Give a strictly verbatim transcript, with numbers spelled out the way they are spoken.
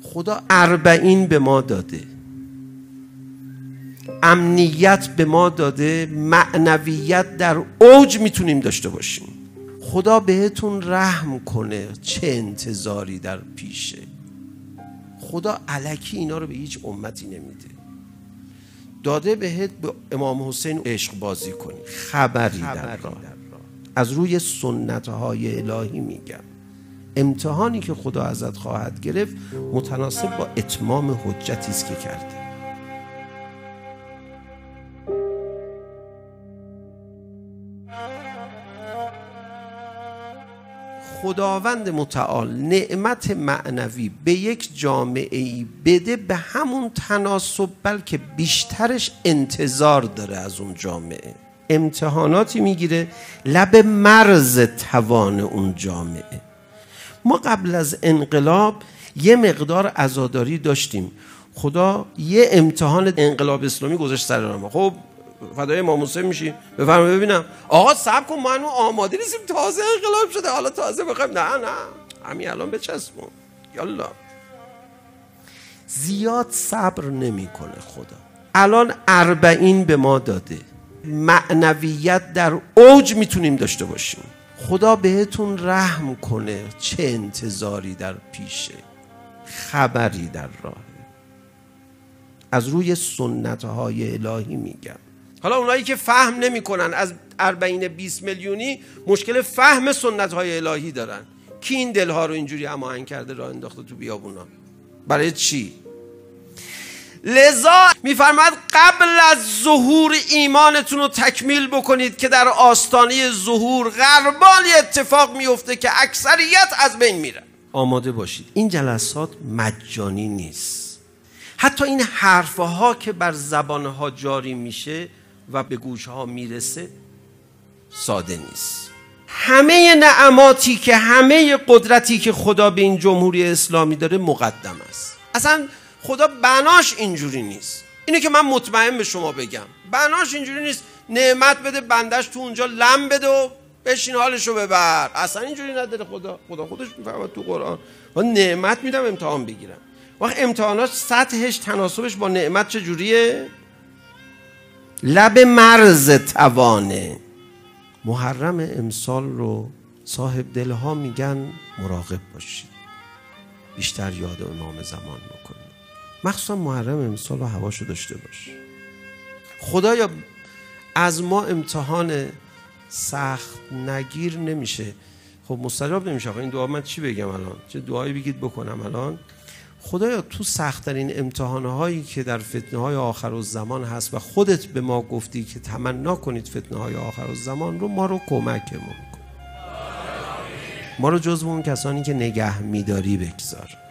خدا اربعین به ما داده، امنیت به ما داده، معنویت در اوج میتونیم داشته باشیم. خدا بهتون رحم کنه، چه انتظاری در پیشه. خدا الکی اینا رو به هیچ امتی نمیده. داده بهت به امام حسین عشق بازی کنی، خبری در راه. از روی سنت های الهی میگم، امتحانی که خدا ازت خواهد گرفت متناسب با اتمام حجتی است که کرده. خداوند متعال نعمت معنوی به یک جامعه ای بده، به همون تناسب بلکه بیشترش انتظار داره از اون جامعه. امتحاناتی میگیره لب مرز توان اون جامعه. ما قبل از انقلاب یه مقدار عزاداری داشتیم، خدا یه امتحان انقلاب اسلامی گذاشت سر ما. خب فدای امام حسین میشی، بفرما ببینم آقا صبر کن، ما هنوز آماده نیستیم، تازه انقلاب شده، حالا تازه بخوایم. نه نه همین الان بچسبون، یالا. زیاد صبر نمیکنه خدا. الان اربعین به ما داده، معنویت در اوج میتونیم داشته باشیم. خدا بهتون رحم کنه، چه انتظاری در پیشه، خبری در راه. از روی سنت های الهی میگم. حالا اونایی که فهم نمی کنن، از اربعین بیست میلیونی مشکل فهم سنت های الهی دارن. کی این دلها رو اینجوری هماهنگ کرده راه انداخته تو بیابونا؟ برای چی؟ لذا میفرماد قبل از ظهور ایمانتون رو تکمیل بکنید که در آستانه ظهور غربال اتفاق میفته که اکثریت از بین میره. آماده باشید. این جلسات مجانی نیست. حتی این حرفها که بر زبانها جاری میشه و به گوشها میرسه ساده نیست. همه نعماتی که همه قدرتی که خدا به این جمهوری اسلامی داره مقدم است. اصلا خدا بناش اینجوری نیست. اینو که من مطمئن به شما بگم، بناش اینجوری نیست نعمت بده بندش تو اونجا لم بده و بشین حالشو ببر. اصلا اینجوری نداره خدا. خدا خودش میفرماد تو قرآن من نعمت میدم امتحان بگیرم. وقت امتحانات سطحش تناسبش با نعمت چجوریه؟ لب مرز توانه. محرم امسال رو صاحب دلها میگن مراقب باشید، بیشتر یاد امام زمان بکنید. مخصوصا محرم امسال رو هواشو داشته باش. خدایا از ما امتحان سخت نگیر نمیشه. خب مستجاب نمیشه. این دعا من چی بگم الان؟ چه دعایی بگید بکنم الان؟ خدایا تو سخت‌ترین امتحان‌هایی که در فتنه‌های آخرالزمان هست و خودت به ما گفتی که تمنا کنید فتنه‌های آخرالزمان رو، ما رو کمکمون کن. ما رو جزو اون کسانی که نگه می‌داری بگذار.